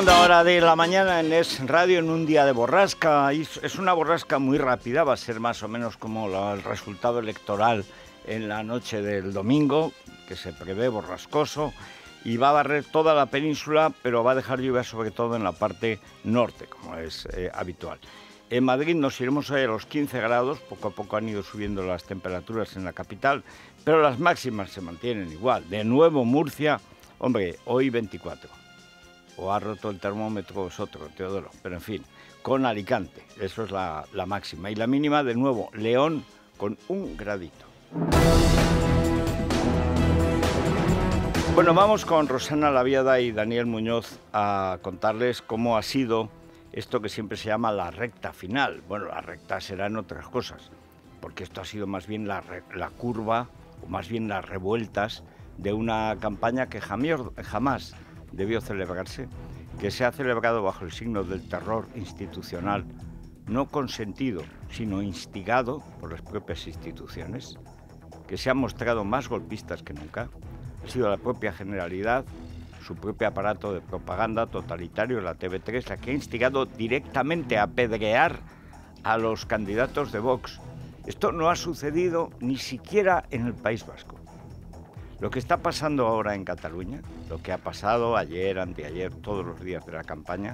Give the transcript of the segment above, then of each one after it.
Segunda hora de la mañana en Es Radio, en un día de borrasca. Es una borrasca muy rápida, va a ser más o menos como el resultado electoral en la noche del domingo, que se prevé borrascoso, y va a barrer toda la península, pero va a dejar lluvia sobre todo en la parte norte, como es habitual. En Madrid nos iremos hoy a los 15 grados, poco a poco han ido subiendo las temperaturas en la capital, pero las máximas se mantienen igual. De nuevo Murcia, hombre, hoy 24. O ha roto el termómetro vosotros, Teodoro, pero en fin, con Alicante, eso es la máxima. Y la mínima, de nuevo, León con 1 gradito. Bueno, vamos con Rosana Laviada y Daniel Muñoz a contarles cómo ha sido esto que siempre se llama la recta final. Bueno, la recta serán otras cosas, porque esto ha sido más bien la curva, o más bien las revueltas de una campaña que jamás debió celebrarse, que se ha celebrado bajo el signo del terror institucional, no consentido, sino instigado por las propias instituciones, que se han mostrado más golpistas que nunca. Ha sido la propia Generalidad, su propio aparato de propaganda totalitario, la TV3, la que ha instigado directamente a apedrear a los candidatos de Vox. Esto no ha sucedido ni siquiera en el País Vasco. Lo que está pasando ahora en Cataluña, lo que ha pasado ayer, anteayer, todos los días de la campaña,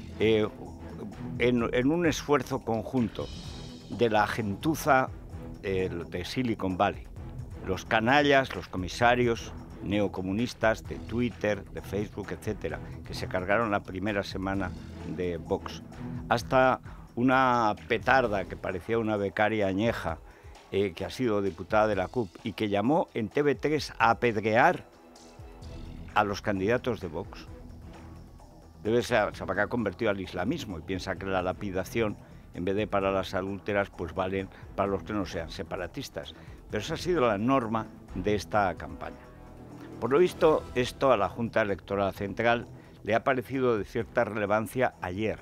en un esfuerzo conjunto de la gentuza de Silicon Valley, los canallas, los comisarios neocomunistas de Twitter, de Facebook, etcétera, que se cargaron la primera semana de Vox, hasta una petarda que parecía una becaria añeja, que ha sido diputada de la CUP y que llamó en TV3 a apedrear a los candidatos de Vox. Se habrá convertido al islamismo y piensa que la lapidación, en vez de para las adúlteras, pues valen para los que no sean separatistas. Pero esa ha sido la norma de esta campaña. Por lo visto, esto a la Junta Electoral Central le ha parecido de cierta relevancia ayer.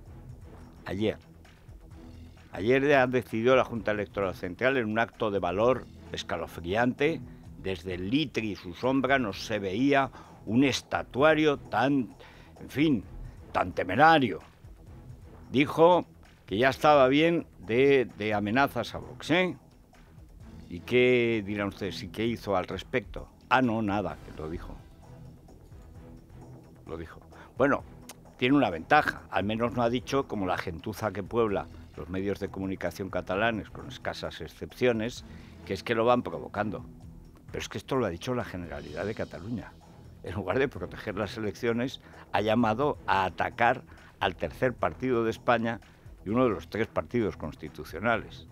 Ayer ha decidido la Junta Electoral Central, en un acto de valor escalofriante, desde el litri y su sombra no se veía un estatuario tan temerario. Dijo que ya estaba bien de amenazas a Vox, ¿eh? ¿Y qué dirán ustedes? ¿Y qué hizo al respecto? Ah, no, nada, que lo dijo. Bueno, tiene una ventaja, al menos no ha dicho, como la gentuza que puebla los medios de comunicación catalanes, con escasas excepciones, que es que lo van provocando. Pero es que esto lo ha dicho la Generalidad de Cataluña. En lugar de proteger las elecciones, ha llamado a atacar al tercer partido de España y uno de los 3 partidos constitucionales.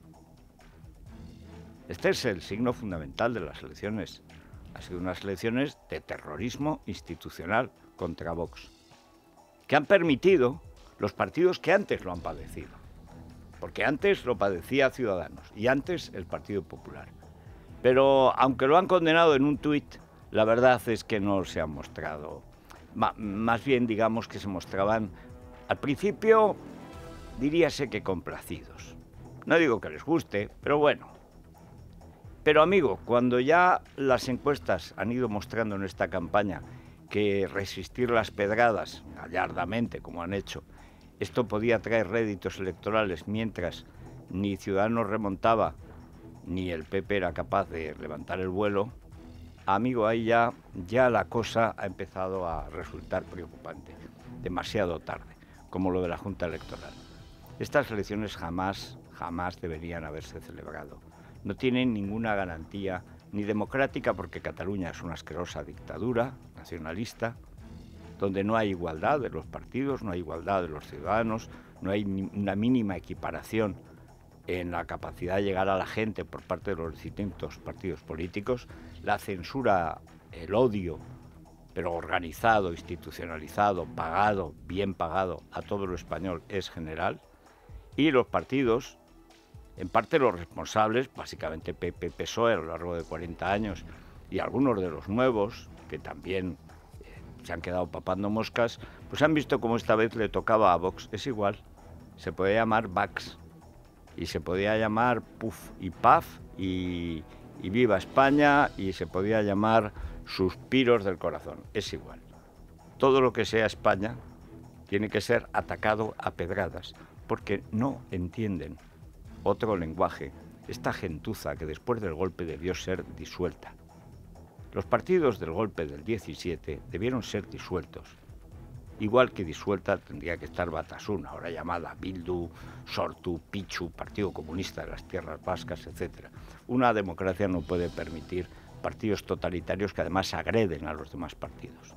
Este es el signo fundamental de las elecciones. Ha sido unas elecciones de terrorismo institucional contra Vox, que han permitido los partidos que antes lo han padecido. Porque antes lo padecía Ciudadanos y antes el Partido Popular. Pero aunque lo han condenado en un tuit, la verdad es que no se han mostrado. Más bien, digamos que se mostraban, al principio, diríase que complacidos. No digo que les guste, pero bueno. Pero amigo, cuando ya las encuestas han ido mostrando en esta campaña que resistir las pedradas, gallardamente como han hecho, esto podía traer réditos electorales, mientras ni Ciudadanos remontaba, ni el PP era capaz de levantar el vuelo, amigo, ahí ya la cosa ha empezado a resultar preocupante, demasiado tarde, como lo de la Junta Electoral. Estas elecciones jamás deberían haberse celebrado. No tienen ninguna garantía, ni democrática, porque Cataluña es una asquerosa dictadura nacionalista, donde no hay igualdad de los partidos, no hay igualdad de los ciudadanos, no hay una mínima equiparación en la capacidad de llegar a la gente por parte de los distintos partidos políticos. La censura, el odio, pero organizado, institucionalizado, pagado, bien pagado a todo lo español, es general. Y los partidos, en parte los responsables, básicamente PP, PSOE a lo largo de 40 años, y algunos de los nuevos, que también se han quedado papando moscas, pues han visto cómo esta vez le tocaba a Vox. Es igual, se podía llamar Vax, y se podía llamar Puf y Paf, y Viva España, y se podía llamar Suspiros del Corazón. Es igual. todo lo que sea España tiene que ser atacado a pedradas, porque no entienden otro lenguaje, esta gentuza que después del golpe debió ser disuelta. Los partidos del golpe del 17 debieron ser disueltos. Igual que disuelta tendría que estar Batasuna, ahora llamada Bildu, Sortu, Pichu, Partido Comunista de las Tierras Vascas, etc. Una democracia no puede permitir partidos totalitarios que además agreden a los demás partidos.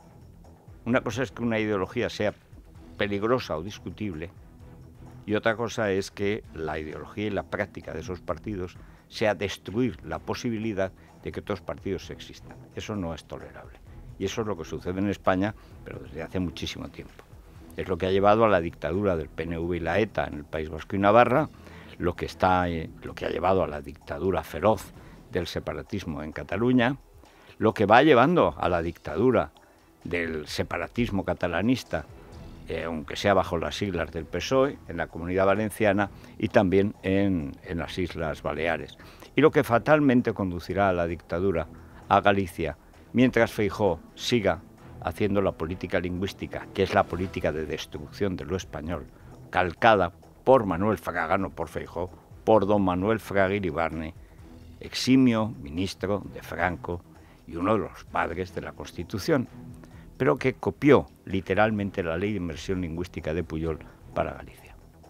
Una cosa es que una ideología sea peligrosa o discutible, y otra cosa es que la ideología y la práctica de esos partidos sea destruir la posibilidad de que otros partidos existan. Eso no es tolerable. Y eso es lo que sucede en España, pero desde hace muchísimo tiempo. Es lo que ha llevado a la dictadura del PNV y la ETA en el País Vasco y Navarra, lo que ha llevado a la dictadura feroz del separatismo en Cataluña, lo que va llevando a la dictadura del separatismo catalanista, aunque sea bajo las siglas del PSOE, en la Comunidad Valenciana y también en las Islas Baleares. Y lo que fatalmente conducirá a la dictadura a Galicia, mientras Feijóo siga haciendo la política lingüística, que es la política de destrucción de lo español, calcada por Manuel Fraga, no por Feijóo, por don Manuel Fraga Iribarne, eximio ministro de Franco y uno de los padres de la Constitución, pero que copió literalmente la ley de inmersión lingüística de Pujol para Galicia.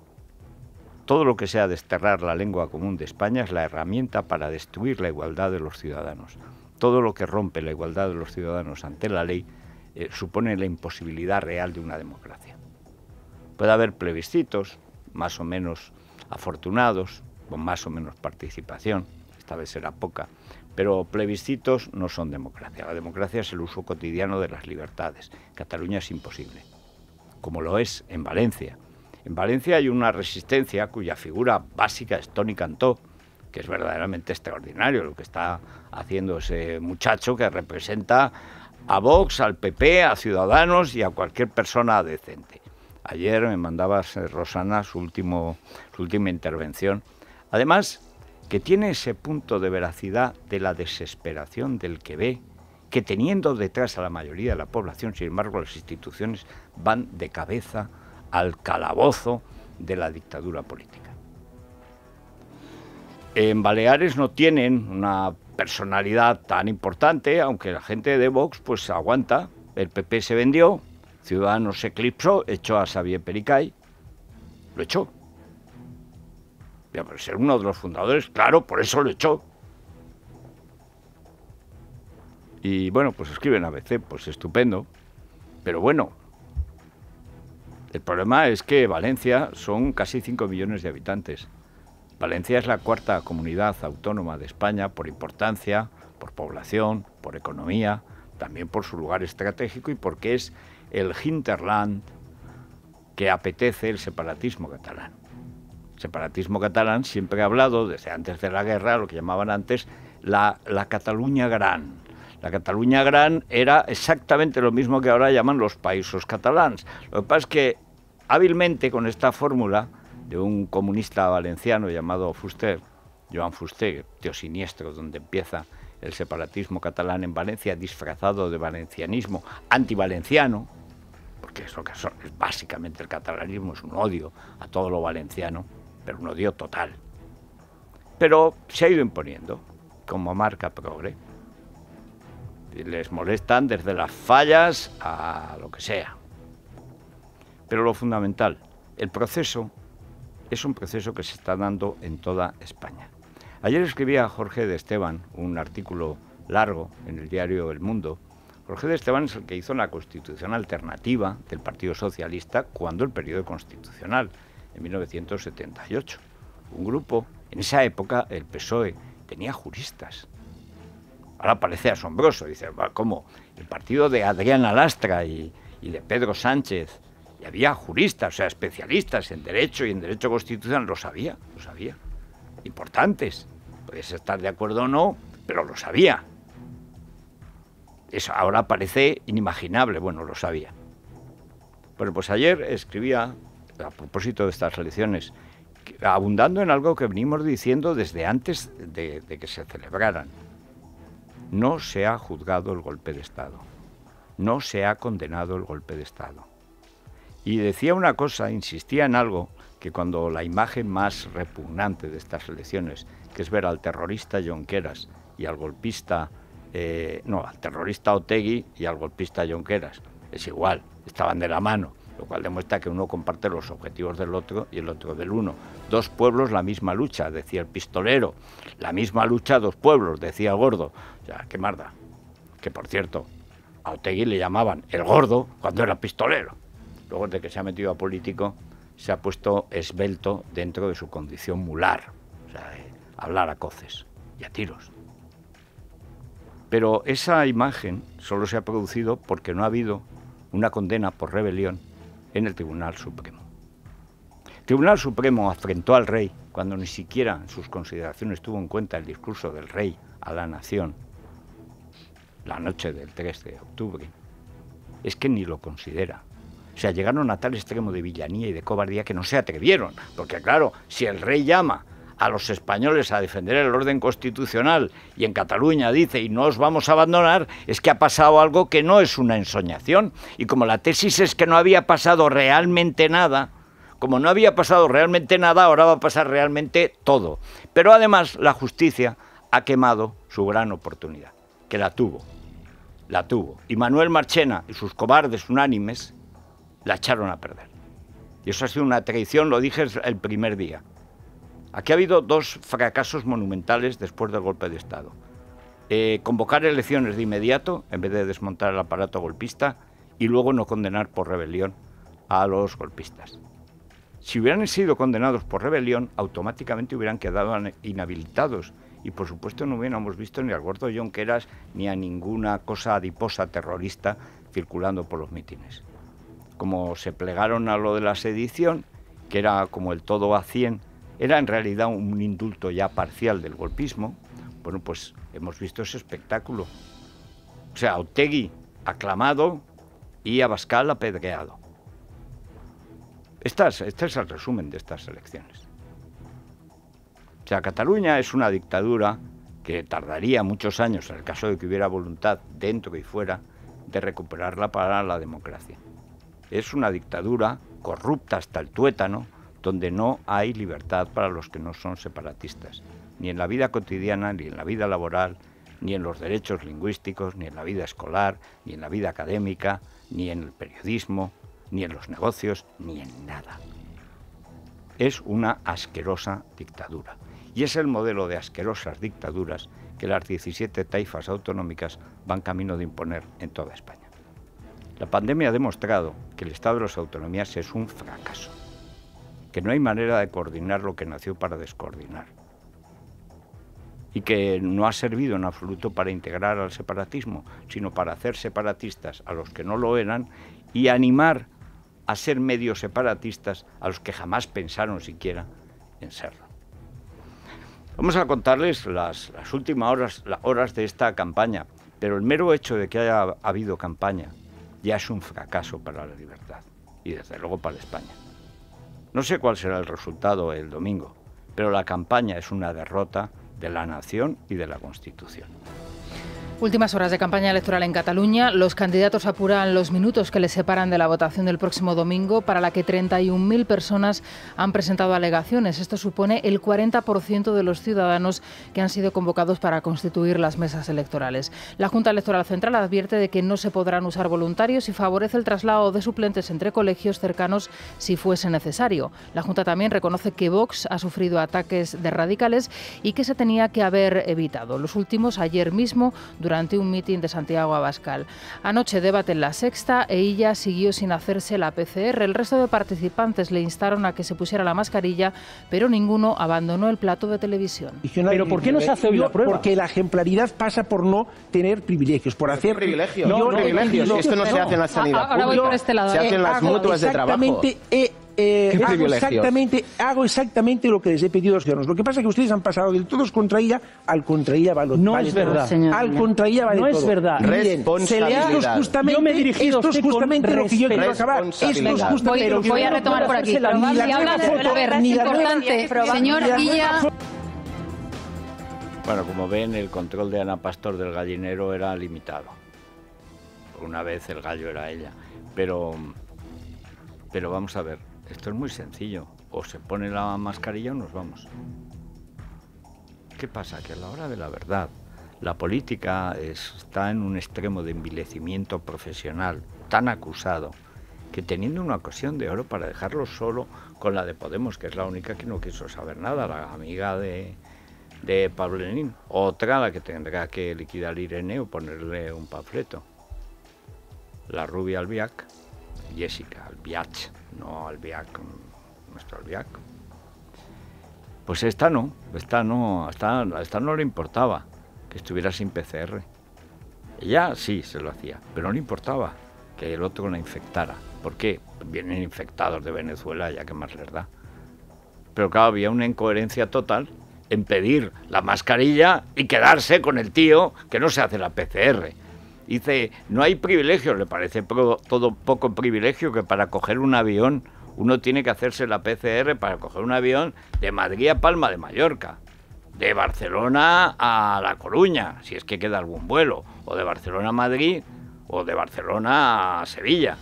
Todo lo que sea desterrar la lengua común de España es la herramienta para destruir la igualdad de los ciudadanos. Todo lo que rompe la igualdad de los ciudadanos ante la ley supone la imposibilidad real de una democracia. Puede haber plebiscitos más o menos afortunados, con más o menos participación, esta vez será poca, pero plebiscitos no son democracia. La democracia es el uso cotidiano de las libertades. Cataluña es imposible, como lo es en Valencia. En Valencia hay una resistencia cuya figura básica es Toni Cantó, que es verdaderamente extraordinario lo que está haciendo ese muchacho que representa a Vox, al PP, a Ciudadanos y a cualquier persona decente. Ayer me mandaba Rosana su última intervención. Además, que tiene ese punto de veracidad de la desesperación del que ve que teniendo detrás a la mayoría de la población, sin embargo, las instituciones van de cabeza al calabozo de la dictadura política. En Baleares no tienen una personalidad tan importante, aunque la gente de Vox pues aguanta. El PP se vendió, Ciudadanos se eclipsó, echó a Xavier Pericay, lo echó. Pero ser uno de los fundadores, claro, por eso lo echó. Y bueno, pues escriben ABC, pues estupendo. Pero bueno, el problema es que Valencia son casi 5 millones de habitantes. Valencia es la cuarta comunidad autónoma de España por importancia, por población, por economía, también por su lugar estratégico y porque es el hinterland que apetece el separatismo catalán. El separatismo catalán siempre ha hablado, desde antes de la guerra, lo que llamaban antes la Cataluña Gran. La Cataluña Gran era exactamente lo mismo que ahora llaman los països catalans. Lo que pasa es que hábilmente con esta fórmula de un comunista valenciano llamado Fuster, Joan Fuster, tío siniestro, donde empieza el separatismo catalán en Valencia, disfrazado de valencianismo antivalenciano, porque es lo que son, es básicamente el catalanismo, es un odio a todo lo valenciano, pero un odio total. Pero se ha ido imponiendo como marca progre. Les molestan desde las fallas a lo que sea. Pero lo fundamental, el proceso es un proceso que se está dando en toda España. Ayer escribía Jorge de Esteban un artículo largo en el diario El Mundo. Jorge de Esteban es el que hizo la Constitución alternativa del Partido Socialista cuando el periodo constitucional, en 1978. Un grupo, en esa época el PSOE tenía juristas. Ahora parece asombroso, dice, ¿cómo? El partido de Adriana Lastra y de Pedro Sánchez, y había juristas, o sea, especialistas en derecho y en derecho constitucional, lo sabía, importantes. Puedes estar de acuerdo o no, pero lo sabía. Eso ahora parece inimaginable, bueno, lo sabía. Bueno, pues ayer escribía, a propósito de estas elecciones, abundando en algo que venimos diciendo desde antes de que se celebraran. No se ha juzgado el golpe de Estado. no se ha condenado el golpe de Estado. Y decía una cosa, insistía en algo, que cuando la imagen más repugnante de estas elecciones, que es ver al terrorista Junqueras y al golpista, al terrorista Otegi y al golpista Junqueras, es igual, estaban de la mano, lo cual demuestra que uno comparte los objetivos del otro y el otro del uno. Dos pueblos, la misma lucha, decía el pistolero. La misma lucha, dos pueblos, decía el gordo. O sea, qué marda. Que, por cierto, a Otegi le llamaban el gordo cuando era pistolero. Luego de que se ha metido a político, se ha puesto esbelto dentro de su condición mular. O sea, hablar a coces y a tiros. Pero esa imagen solo se ha producido porque no ha habido una condena por rebelión en el Tribunal Supremo. El Tribunal Supremo afrentó al rey cuando ni siquiera en sus consideraciones tuvo en cuenta el discurso del rey a la nación la noche del 3 de octubre. Es que ni lo considera. O sea, llegaron a tal extremo de villanía y de cobardía que no se atrevieron. Porque claro, si el rey llama a los españoles a defender el orden constitucional y en Cataluña dice y no os vamos a abandonar, es que ha pasado algo que no es una ensoñación. Y como la tesis es que no había pasado realmente nada, ahora va a pasar realmente todo. Pero además la justicia ha quemado su gran oportunidad, que la tuvo. Y Manuel Marchena y sus cobardes unánimes la echaron a perder. Y eso ha sido una traición, lo dije el primer día. Aquí ha habido dos fracasos monumentales después del golpe de Estado. Convocar elecciones de inmediato, en vez de desmontar el aparato golpista, y luego no condenar por rebelión a los golpistas. Si hubieran sido condenados por rebelión, automáticamente hubieran quedado inhabilitados. Y por supuesto no hubiéramos visto ni al gordo Junqueras ni a ninguna cosa adiposa terrorista circulando por los mítines. Como se plegaron a lo de la sedición, que era como el todo a 100, era en realidad un indulto ya parcial del golpismo, bueno, pues hemos visto ese espectáculo. O sea, Otegi aclamado y Abascal apedreado. Este es el resumen de estas elecciones. O sea, Cataluña es una dictadura que tardaría muchos años, en el caso de que hubiera voluntad dentro y fuera, de recuperarla para la democracia. Es una dictadura corrupta hasta el tuétano, donde no hay libertad para los que no son separatistas, ni en la vida cotidiana, ni en la vida laboral, ni en los derechos lingüísticos, ni en la vida escolar, ni en la vida académica, ni en el periodismo, ni en los negocios, ni en nada. Es una asquerosa dictadura. Y es el modelo de asquerosas dictaduras que las 17 taifas autonómicas van camino de imponer en toda España. La pandemia ha demostrado que el Estado de las autonomías es un fracaso, que no hay manera de coordinar lo que nació para descoordinar y que no ha servido en absoluto para integrar al separatismo, sino para hacer separatistas a los que no lo eran y animar a ser medio separatistas a los que jamás pensaron siquiera en serlo. Vamos a contarles las últimas horas de esta campaña, pero el mero hecho de que haya habido campaña ya es un fracaso para la libertad y desde luego para España. No sé cuál será el resultado el domingo, pero la campaña es una derrota de la nación y de la Constitución. Últimas horas de campaña electoral en Cataluña. Los candidatos apuran los minutos que les separan de la votación del próximo domingo, para la que 31.000 personas han presentado alegaciones. Esto supone el 40% de los ciudadanos que han sido convocados para constituir las mesas electorales. La Junta Electoral Central advierte de que no se podrán usar voluntarios y favorece el traslado de suplentes entre colegios cercanos si fuese necesario. La Junta también reconoce que Vox ha sufrido ataques de radicales y que se tenía que haber evitado. Los últimos ayer mismo, durante un mitin de Santiago Abascal. Anoche debate en La Sexta e ella siguió sin hacerse la PCR. El resto de participantes le instaron a que se pusiera la mascarilla, pero ninguno abandonó el plato de televisión. ¿Pero por qué no se hace hoy la prueba? Porque la ejemplaridad pasa por no tener privilegios, por hacer privilegios. No, privilegios. Esto no se hace en la sanidad ahora voy por este lado. Se hace en las mutuas de trabajo. Hago exactamente lo que les he pedido a los ciudadanos. Lo que pasa es que ustedes han pasado del todos contra ella al contra ella vale todo. No es verdad, señor. Al contra ella vale todo. No es verdad. Responsabilidad. Yo me he dirigido esto es justamente lo que yo quiero acabar. Voy a retomar por aquí. Si habla de es importante, señor Illa. Bueno, como ven, el control de Ana Pastor del gallinero era limitado. alguna vez el gallo era ella. Pero vamos a ver, esto es muy sencillo. O se pone la mascarilla o nos vamos. ¿Qué pasa? Que a la hora de la verdad, la política está en un extremo de envilecimiento profesional tan acusado que teniendo una ocasión de oro para dejarlo solo con la de Podemos, que es la única que no quiso saber nada, la amiga de Pablo Lenin, otra la que tendrá que liquidar Irene o ponerle un panfleto. La rubia Albiac, Jessica Albiach, no Albiac, nuestro Albiac. Pues esta no le importaba que estuviera sin PCR. Ella sí se lo hacía, pero no le importaba que el otro la infectara. ¿Por qué? Vienen infectados de Venezuela, ya que más les da. Pero claro, había una incoherencia total en pedir la mascarilla y quedarse con el tío que no se hace la PCR. Dice, no hay privilegios, le parece todo poco privilegio que para coger un avión uno tiene que hacerse la PCR para coger un avión de Madrid a Palma de Mallorca, de Barcelona a La Coruña, si es que queda algún vuelo, o de Barcelona a Madrid, o de Barcelona a Sevilla.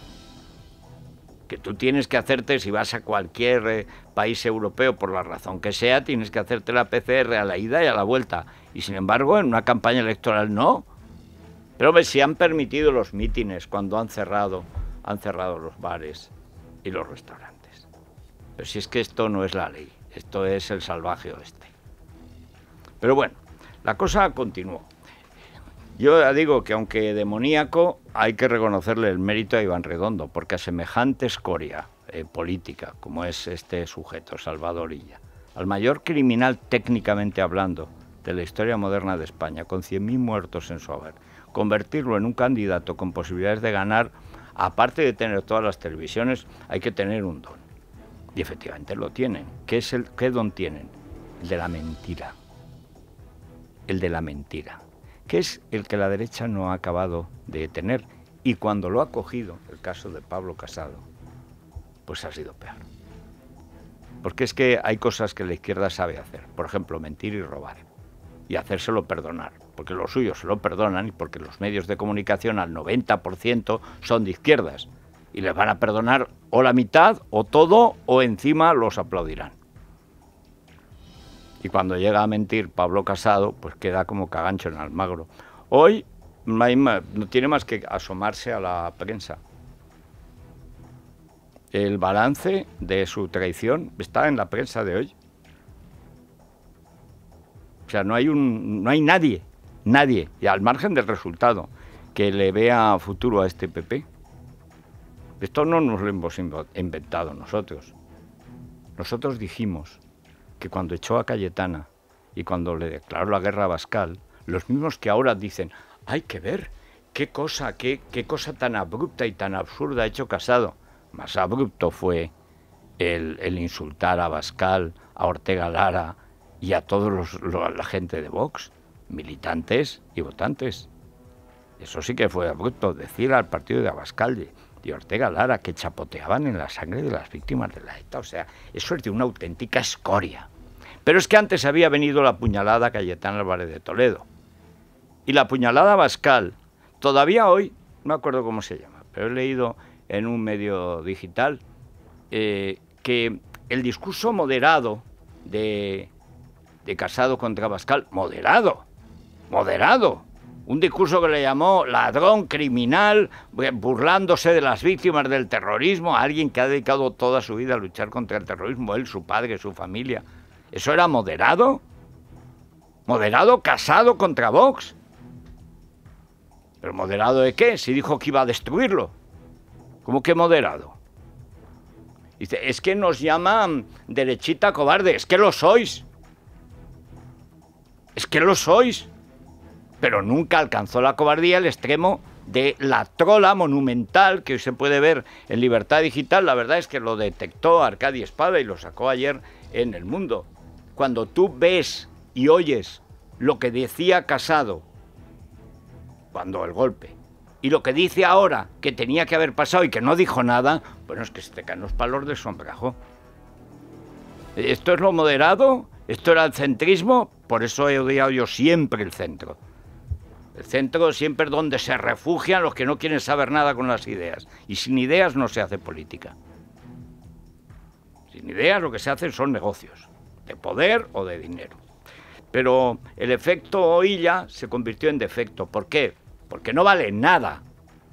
Que tú tienes que hacerte, si vas a cualquier país europeo, por la razón que sea, tienes que hacerte la PCR a la ida y a la vuelta. Y sin embargo, en una campaña electoral no. Pero si han permitido los mítines cuando han cerrado los bares y los restaurantes. Pero si es que esto no es la ley, esto es el salvaje oeste. Pero bueno, la cosa continuó. Yo ya digo que aunque demoníaco, hay que reconocerle el mérito a Iván Redondo, porque a semejante escoria política, como es este sujeto, Salvador Illa, al mayor criminal técnicamente hablando de la historia moderna de España, con 100.000 muertos en su haber, convertirlo en un candidato con posibilidades de ganar, aparte de tener todas las televisiones, hay que tener un don. Y efectivamente lo tienen. ¿Qué don tienen? El de la mentira. El de la mentira. Que es el que la derecha no ha acabado de tener. Y cuando lo ha cogido, el caso de Pablo Casado, pues ha sido peor. Porque es que hay cosas que la izquierda sabe hacer. Por ejemplo, mentir y robar. Y hacérselo perdonar. Porque los suyos se lo perdonan y porque los medios de comunicación al 90% son de izquierdas. Y les van a perdonar o la mitad, o todo, o encima los aplaudirán. Y cuando llega a mentir Pablo Casado, pues queda como cagancho en Almagro. Hoy no tiene más que asomarse a la prensa. El balance de su traición está en la prensa de hoy. O sea, no hay nadie, y al margen del resultado, que le vea futuro a este PP. Esto no nos lo hemos inventado nosotros. Nosotros dijimos que cuando echó a Cayetana y cuando le declaró la guerra a Abascal, los mismos que ahora dicen, hay que ver qué cosa tan abrupta y tan absurda ha hecho Casado. Más abrupto fue el insultar a Abascal, a Ortega Lara y a todos la gente de Vox, militantes y votantes. Eso sí que fue abrupto, decir al partido de Abascal y Ortega Lara que chapoteaban en la sangre de las víctimas de la ETA. O sea, eso es de una auténtica escoria. Pero es que antes había venido la puñalada a Cayetana Álvarez de Toledo. Y la puñalada a Abascal, todavía hoy, no me acuerdo cómo se llama, pero he leído en un medio digital que el discurso moderado de Casado contra Abascal, moderado, un discurso que le llamó ladrón, criminal, burlándose de las víctimas del terrorismo, a alguien que ha dedicado toda su vida a luchar contra el terrorismo, él, su padre, su familia. ¿Eso era moderado? ¿Moderado Casado contra Vox? ¿Pero moderado de qué? Si dijo que iba a destruirlo. ¿Cómo que moderado? Dice, es que nos llaman derechita cobarde. Es que lo sois. Es que lo sois. Pero nunca alcanzó la cobardía al extremo de la trola monumental que hoy se puede ver en Libertad Digital. La verdad es que lo detectó Arcadio Espada y lo sacó ayer en El Mundo. Cuando tú ves y oyes lo que decía Casado cuando el golpe y lo que dice ahora que tenía que haber pasado y que no dijo nada, bueno, es que se te caen los palos de sombrajo. ¿Esto es lo moderado? ¿Esto era el centrismo? Por eso he odiado yo siempre el centro. El centro siempre es donde se refugian los que no quieren saber nada con las ideas. Y sin ideas no se hace política. Sin ideas lo que se hacen son negocios, de poder o de dinero. Pero el efecto Illa se convirtió en defecto. ¿Por qué? Porque no vale nada.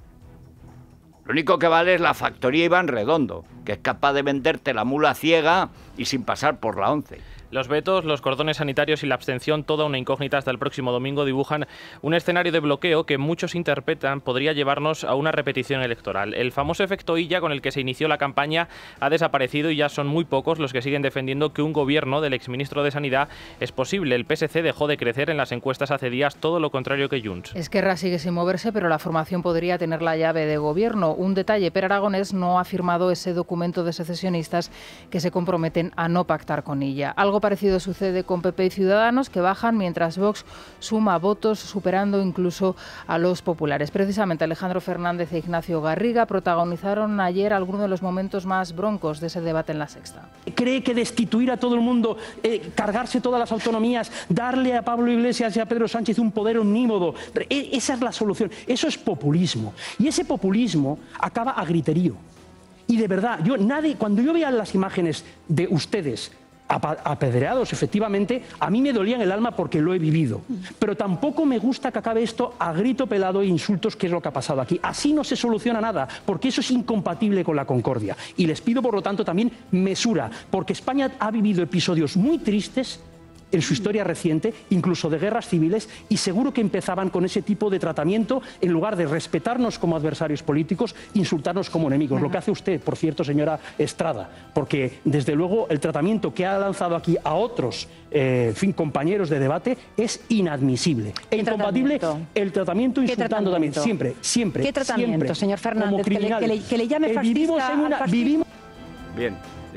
Lo único que vale es la factoría Iván Redondo, que es capaz de venderte la mula ciega y sin pasar por la 11. Los vetos, los cordones sanitarios y la abstención, toda una incógnita hasta el próximo domingo, dibujan un escenario de bloqueo que muchos interpretan podría llevarnos a una repetición electoral. El famoso efecto Illa con el que se inició la campaña ha desaparecido y ya son muy pocos los que siguen defendiendo que un gobierno del exministro de Sanidad es posible. El PSC dejó de crecer en las encuestas hace días, todo lo contrario que Junts. Esquerra sigue sin moverse, pero la formación podría tener la llave de gobierno. Un detalle, Per Aragonés no ha firmado ese documento de secesionistas que se comprometen a no pactar con Illa. Algo parecido sucede con PP y Ciudadanos, que bajan mientras Vox suma votos, superando incluso a los populares. Precisamente Alejandro Fernández e Ignacio Garriga protagonizaron ayer algunos de los momentos más broncos de ese debate en La Sexta. ¿Cree que destituir a todo el mundo, cargarse todas las autonomías, darle a Pablo Iglesias y a Pedro Sánchez un poder omnímodo? Esa es la solución. Eso es populismo. Y ese populismo acaba a griterío. Y de verdad, cuando yo veía las imágenes de ustedes apedreados, efectivamente, a mí me dolía en el alma porque lo he vivido. Pero tampoco me gusta que acabe esto a grito pelado e insultos, que es lo que ha pasado aquí. Así no se soluciona nada, porque eso es incompatible con la concordia. Y les pido, por lo tanto, también mesura, porque España ha vivido episodios muy tristes en su historia reciente, incluso de guerras civiles, y seguro que empezaban con ese tipo de tratamiento, en lugar de respetarnos como adversarios políticos, insultarnos como enemigos. Lo que hace usted, por cierto, señora Estrada, porque desde luego el tratamiento que ha lanzado aquí a otros compañeros de debate es inadmisible. E incompatible el tratamiento insultando también, siempre. ¿Qué tratamiento, siempre, señor Fernández? Como criminal. Que le llame fascista. Bien,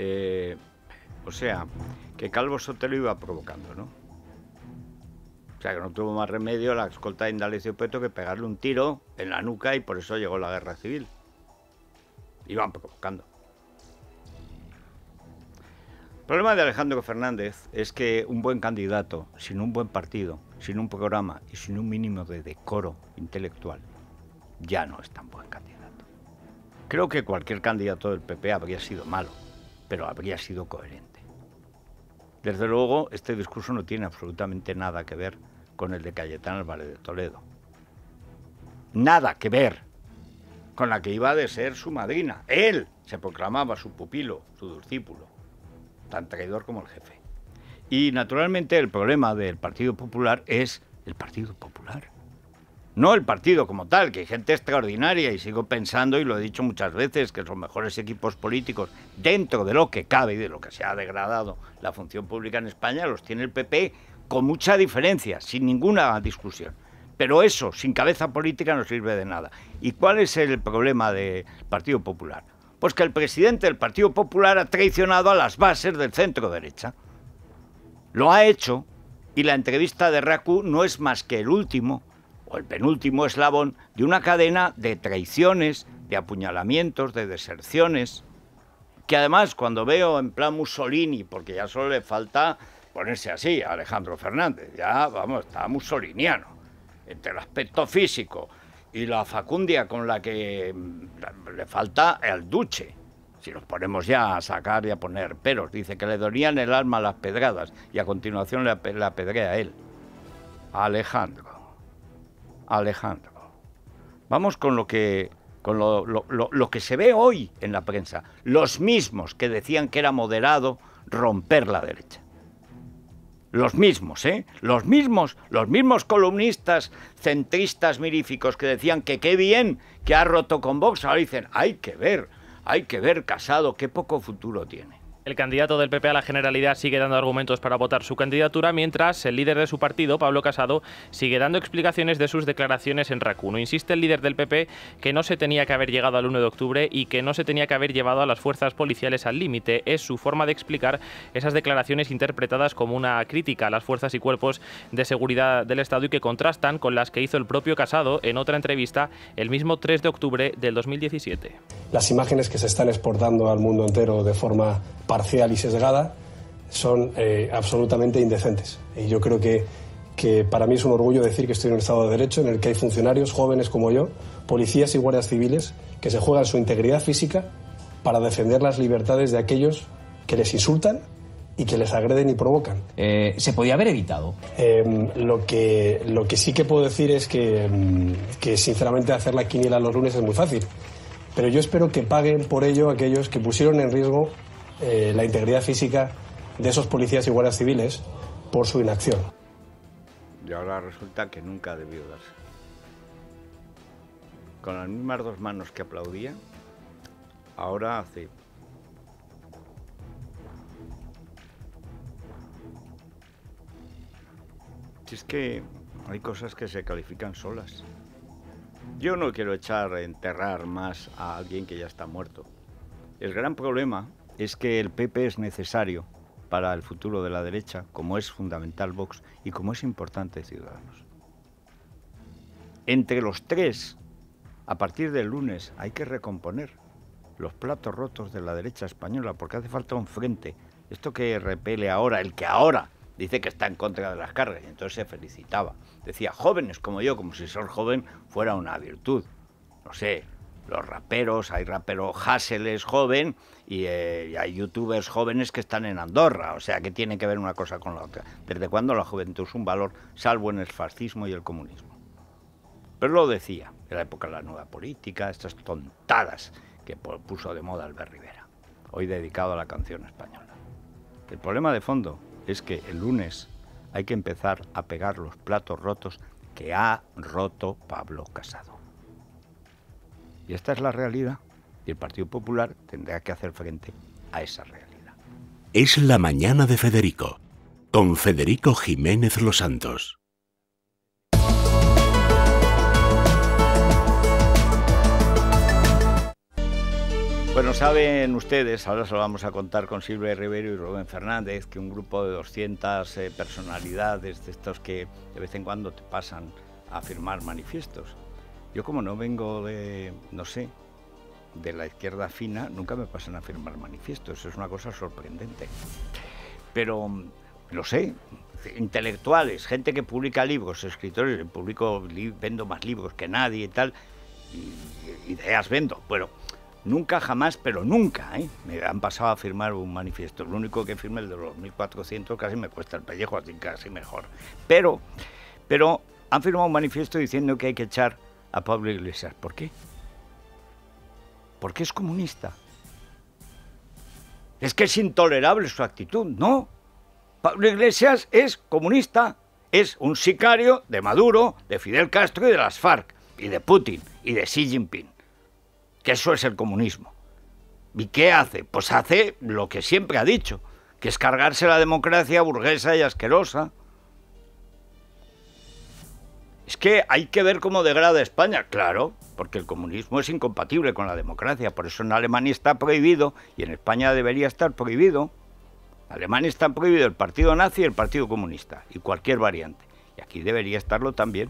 o sea, que Calvo Sotelo iba provocando, ¿no? O sea, que no tuvo más remedio la escolta de Indalecio Prieto que pegarle un tiro en la nuca, y por eso llegó la guerra civil. Iban provocando. El problema de Alejandro Fernández es que un buen candidato, sin un buen partido, sin un programa y sin un mínimo de decoro intelectual, ya no es tan buen candidato. Creo que cualquier candidato del PP habría sido malo, pero habría sido coherente. Desde luego, este discurso no tiene absolutamente nada que ver con el de Cayetano Álvarez de Toledo. Nada que ver con la que iba de ser su madrina. Él se proclamaba su pupilo, su discípulo, tan traidor como el jefe. Y, naturalmente, el problema del Partido Popular es el Partido Popular. No el partido como tal, que hay gente extraordinaria, y sigo pensando, y lo he dicho muchas veces, que los mejores equipos políticos, dentro de lo que cabe y de lo que se ha degradado la función pública en España, los tiene el PP con mucha diferencia, sin ninguna discusión. Pero eso, sin cabeza política, no sirve de nada. ¿Y cuál es el problema del Partido Popular? Pues que el presidente del Partido Popular ha traicionado a las bases del centro derecha. Lo ha hecho, y la entrevista de RACU no es más que el último o el penúltimo eslabón de una cadena de traiciones, de apuñalamientos, de deserciones, que además, cuando veo en plan Mussolini, porque ya solo le falta ponerse así a Alejandro Fernández, ya, vamos, está mussoliniano, entre el aspecto físico y la facundia con la que le falta el duche. Si nos ponemos ya a sacar y a poner peros, dice que le dolían el alma las pedradas, y a continuación le apedrea a él. Alejandro. Vamos con lo que se ve hoy en la prensa. Los mismos que decían que era moderado romper la derecha. Los mismos, ¿eh? Los mismos columnistas centristas miríficos que decían que qué bien que ha roto con Vox, ahora dicen, hay que ver, Casado, qué poco futuro tiene. El candidato del PP a la Generalidad sigue dando argumentos para votar su candidatura, mientras el líder de su partido, Pablo Casado, sigue dando explicaciones de sus declaraciones en RAC1. Insiste el líder del PP que no se tenía que haber llegado al 1 de octubre y que no se tenía que haber llevado a las fuerzas policiales al límite. Es su forma de explicar esas declaraciones interpretadas como una crítica a las fuerzas y cuerpos de seguridad del Estado y que contrastan con las que hizo el propio Casado en otra entrevista el mismo 3 de octubre del 2017. Las imágenes que se están exportando al mundo entero de forma parcial y sesgada son absolutamente indecentes. Y yo creo que que para mí es un orgullo decir que estoy en un Estado de Derecho en el que hay funcionarios jóvenes como yo, policías y guardias civiles, que se juegan su integridad física para defender las libertades de aquellos que les insultan y que les agreden y provocan. ¿Se podía haber evitado? Lo que sí que puedo decir es que sinceramente hacer la quiniela los lunes es muy fácil. Pero yo espero que paguen por ello aquellos que pusieron en riesgo la integridad física de esos policías y guardias civiles por su inacción. Y ahora resulta que nunca debió darse. Con las mismas dos manos que aplaudía, ahora hace... Si es que hay cosas que se califican solas. Yo no quiero enterrar más a alguien que ya está muerto. El gran problema es que el PP es necesario para el futuro de la derecha, como es fundamental Vox y como es importante Ciudadanos. Entre los tres, a partir del lunes, hay que recomponer los platos rotos de la derecha española, porque hace falta un frente. Esto que repele ahora, el que ahora dice que está en contra de las cargas, y entonces se felicitaba. Decía, jóvenes como yo, como si ser joven fuera una virtud. No sé, los raperos, hay rapero Hassel es joven y hay youtubers jóvenes que están en Andorra, o sea, que tiene que ver una cosa con la otra. ¿Desde cuándo la juventud es un valor, salvo en el fascismo y el comunismo? Pero lo decía, en la época de la nueva política, estas tontadas que puso de moda Albert Rivera, hoy dedicado a la canción española. El problema de fondo es que el lunes hay que empezar a pegar los platos rotos que ha roto Pablo Casado. Y esta es la realidad, y el Partido Popular tendrá que hacer frente a esa realidad. Es la mañana de Federico, con Federico Jiménez Los Santos. Bueno, saben ustedes, ahora se lo vamos a contar con Silvia Rivero y Rubén Fernández, que un grupo de 200 personalidades de estos que de vez en cuando te pasan a firmar manifiestos. Yo como no vengo de, no sé, de la izquierda fina, nunca me pasan a firmar manifiestos, eso es una cosa sorprendente. Pero, no sé, intelectuales, gente que publica libros, escritores, vendo más libros que nadie y tal, y ideas vendo, bueno... Nunca, jamás, pero nunca, me han pasado a firmar un manifiesto. Lo único que firme, el de los 1.400, casi me cuesta el pellejo, así casi mejor. Pero han firmado un manifiesto diciendo que hay que echar a Pablo Iglesias. ¿Por qué? Porque es comunista. Es que es intolerable su actitud. No. Pablo Iglesias es comunista. Es un sicario de Maduro, de Fidel Castro y de las FARC, y de Putin, y de Xi Jinping. Que eso es el comunismo. ¿Y qué hace? Pues hace lo que siempre ha dicho, que es cargarse la democracia burguesa y asquerosa. Es que hay que ver cómo degrada España, claro, porque el comunismo es incompatible con la democracia, por eso en Alemania está prohibido y en España debería estar prohibido. En Alemania está prohibido el partido nazi y el partido comunista, y cualquier variante, y aquí debería estarlo también.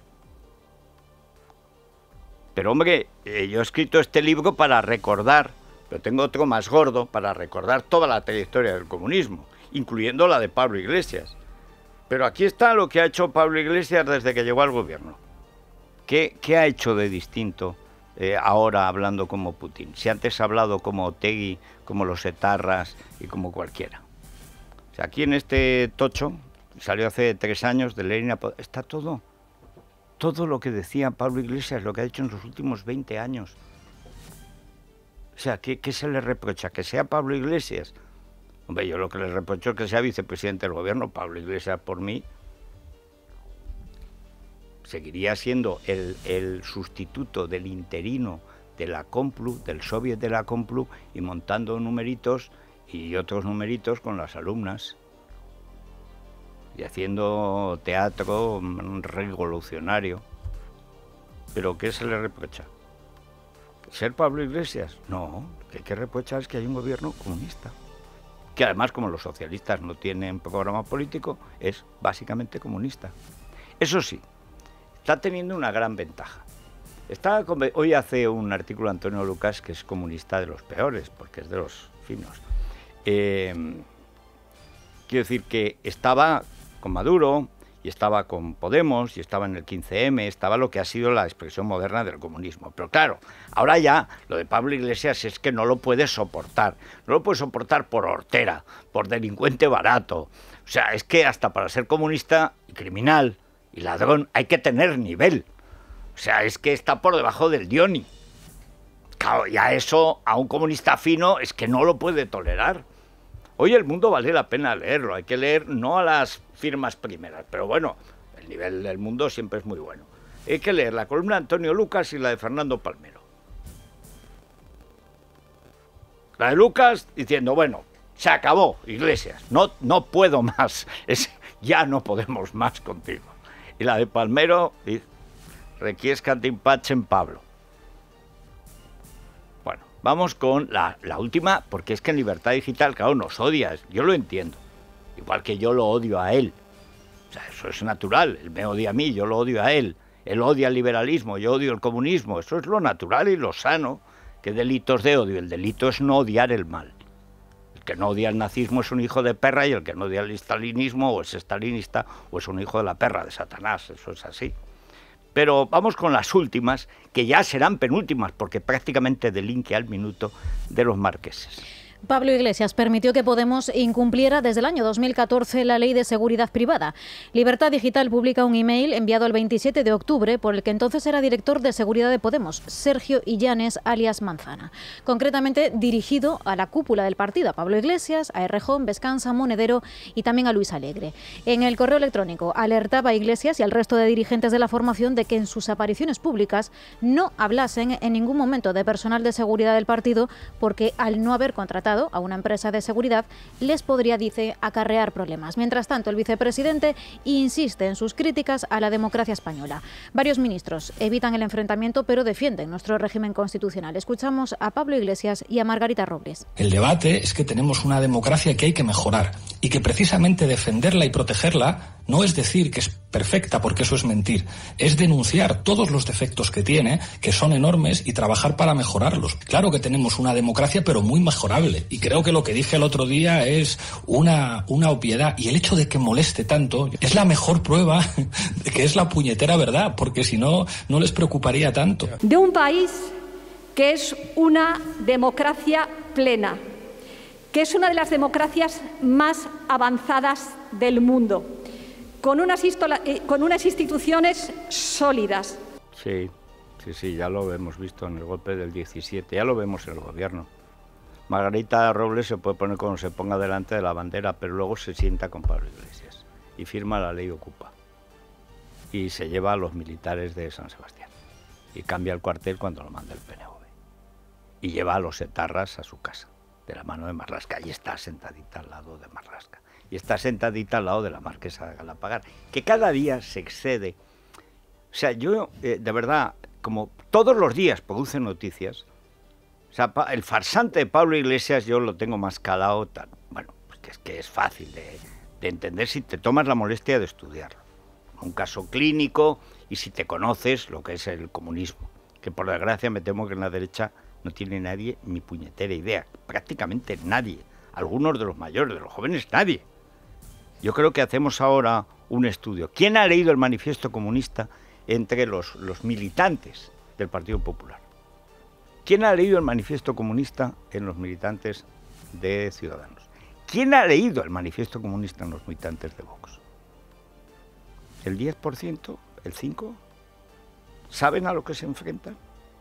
Pero hombre, yo he escrito este libro para recordar, pero tengo otro más gordo, para recordar toda la trayectoria del comunismo, incluyendo la de Pablo Iglesias. Pero aquí está lo que ha hecho Pablo Iglesias desde que llegó al gobierno. ¿Qué ha hecho de distinto ahora hablando como Putin? Si antes ha hablado como Otegi, como los etarras y como cualquiera. O sea, aquí en este tocho, salió hace 3 años de Lenin, está todo. Todo lo que decía Pablo Iglesias, lo que ha hecho en los últimos 20 años. O sea, ¿qué se le reprocha? ¿Que sea Pablo Iglesias? Hombre, yo lo que le reprocho es que sea vicepresidente del gobierno. Pablo Iglesias, por mí, seguiría siendo el sustituto del interino de la Complu, del soviet de la Complu, y montando numeritos y otros numeritos con las alumnas. Y haciendo teatro revolucionario. ¿Pero qué se le reprocha? ¿Ser Pablo Iglesias? No, lo que hay que reprochar es que hay un gobierno comunista. Que además, como los socialistas no tienen programa político, es básicamente comunista. Eso sí, está teniendo una gran ventaja. Hoy hace un artículo Antonio Lucas, que es comunista de los peores, porque es de los finos. Quiero decir que estaba con Maduro y estaba con Podemos, y estaba en el 15M, estaba lo que ha sido la expresión moderna del comunismo. Pero claro, ahora ya lo de Pablo Iglesias es que no lo puede soportar. No lo puede soportar por hortera, por delincuente barato. O sea, es que hasta para ser comunista y criminal y ladrón hay que tener nivel. O sea, es que está por debajo del Dioni. Claro, y a eso, a un comunista fino, es que no lo puede tolerar. Hoy El Mundo vale la pena leerlo, hay que leer no a las firmas primeras, pero bueno, el nivel del Mundo siempre es muy bueno. Hay que leer la columna de Antonio Lucas y la de Fernando Palmero. La de Lucas diciendo, bueno, se acabó, Iglesias, no puedo más, ya no podemos más contigo. Y la de Palmero dice, requiescat in pacem Pablo. Bueno, vamos con la última, porque es que en Libertad Digital, claro, nos odias, yo lo entiendo, igual que yo lo odio a él. O sea, eso es natural, él me odia a mí, yo lo odio a él. Él odia el liberalismo, yo odio el comunismo, eso es lo natural y lo sano. ¿Qué delitos de odio? El delito es no odiar el mal. El que no odia el nazismo es un hijo de perra y el que no odia el estalinismo o es estalinista o es un hijo de la perra, de Satanás, eso es así. Pero vamos con las últimas, que ya serán penúltimas, porque prácticamente delinque al minuto de los marqueses. Pablo Iglesias permitió que Podemos incumpliera desde el año 2014 la Ley de Seguridad Privada. Libertad Digital publica un email enviado el 27 de octubre por el que entonces era director de Seguridad de Podemos, Sergio Illanes, alias Manzana. Concretamente dirigido a la cúpula del partido, a Pablo Iglesias, a Errejón, Vescanza, Monedero y también a Luis Alegre. En el correo electrónico alertaba a Iglesias y al resto de dirigentes de la formación de que en sus apariciones públicas no hablasen en ningún momento de personal de seguridad del partido, porque al no haber contratado a una empresa de seguridad les podría, dice, acarrear problemas. Mientras tanto, el vicepresidente insiste en sus críticas a la democracia española. Varios ministros evitan el enfrentamiento, pero defienden nuestro régimen constitucional. Escuchamos a Pablo Iglesias y a Margarita Robles. El debate es que tenemos una democracia que hay que mejorar y que precisamente defenderla y protegerla no es decir que es perfecta, porque eso es mentir, es denunciar todos los defectos que tiene, que son enormes, y trabajar para mejorarlos. Claro que tenemos una democracia, pero muy mejorable, y creo que lo que dije el otro día es una obviedad, y el hecho de que moleste tanto es la mejor prueba de que es la puñetera verdad, porque si no, no les preocuparía tanto. De un país que es una democracia plena, que es una de las democracias más avanzadas del mundo, con unas instituciones sólidas. Sí, ya lo hemos visto en el golpe del 17, ya lo vemos en el gobierno. Margarita Robles se puede poner cuando se ponga delante de la bandera, pero luego se sienta con Pablo Iglesias y firma la ley Ocupa. Y se lleva a los militares de San Sebastián y cambia el cuartel cuando lo manda el PNV. Y lleva a los etarras a su casa, de la mano de Marlaska, y está sentadita al lado de Marlaska. Y está sentadita al lado de la marquesa de Galapagar, que cada día se excede. O sea, yo, de verdad, como todos los días produce noticias, o sea, el farsante de Pablo Iglesias yo lo tengo más calado, bueno, pues es que es fácil de entender si te tomas la molestia de estudiarlo. Un caso clínico y si te conoces lo que es el comunismo, que por desgracia me temo que en la derecha no tiene nadie ni puñetera idea, prácticamente nadie, algunos de los mayores, de los jóvenes, nadie. Yo creo que hacemos ahora un estudio. ¿Quién ha leído el Manifiesto Comunista entre los militantes del Partido Popular? ¿Quién ha leído el Manifiesto Comunista en los militantes de Ciudadanos? ¿Quién ha leído el Manifiesto Comunista en los militantes de Vox? ¿El 10%? ¿El 5%? ¿Saben a lo que se enfrentan?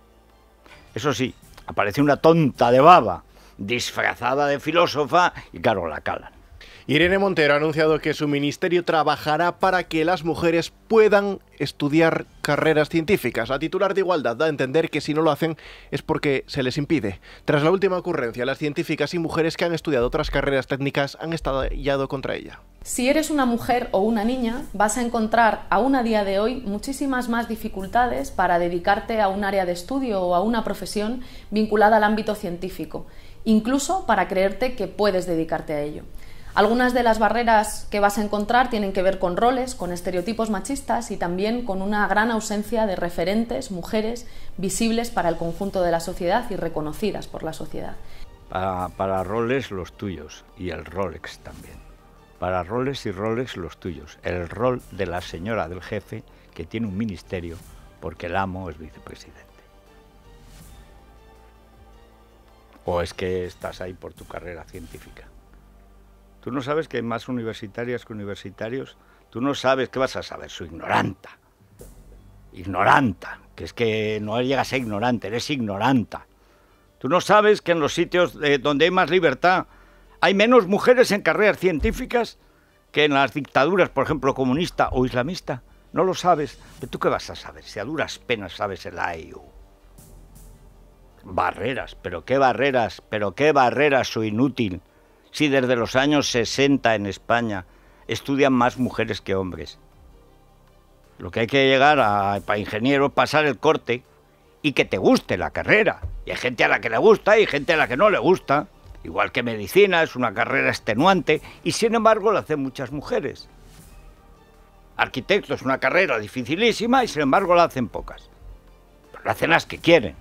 Eso sí, aparece una tonta de baba, disfrazada de filósofa, y claro, la calan. Irene Montero ha anunciado que su ministerio trabajará para que las mujeres puedan estudiar carreras científicas. La titular de Igualdad da a entender que si no lo hacen es porque se les impide. Tras la última ocurrencia, las científicas y mujeres que han estudiado otras carreras técnicas han estallado contra ella. Si eres una mujer o una niña, vas a encontrar aún a día de hoy muchísimas más dificultades para dedicarte a un área de estudio o a una profesión vinculada al ámbito científico, incluso para creerte que puedes dedicarte a ello. Algunas de las barreras que vas a encontrar tienen que ver con roles, con estereotipos machistas y también con una gran ausencia de referentes, mujeres, visibles para el conjunto de la sociedad y reconocidas por la sociedad. Para roles los tuyos y el Rolex también. para roles y roles los tuyos. El rol de la señora del jefe que tiene un ministerio porque el amo es vicepresidente. ¿O es que estás ahí por tu carrera científica? ¿Tú no sabes que hay más universitarias que universitarios? ¿Tú no sabes qué vas a saber? Soy ignoranta. Ignoranta, que es que no llegas a ser ignorante, eres ignoranta. ¿Tú no sabes que en los sitios donde hay más libertad hay menos mujeres en carreras científicas que en las dictaduras, por ejemplo, comunista o islamista? ¿No lo sabes? ¿Tú qué vas a saber? Si a duras penas sabes el AIU. Barreras, pero qué barreras, soy inútil. Si desde los años 60 en España estudian más mujeres que hombres. Lo que hay que llegar para ingeniero, pasar el corte y que te guste la carrera. Y hay gente a la que le gusta y gente a la que no le gusta. Igual que medicina, es una carrera extenuante y sin embargo la hacen muchas mujeres. Arquitecto es una carrera dificilísima y sin embargo la hacen pocas. Pero la hacen las que quieren.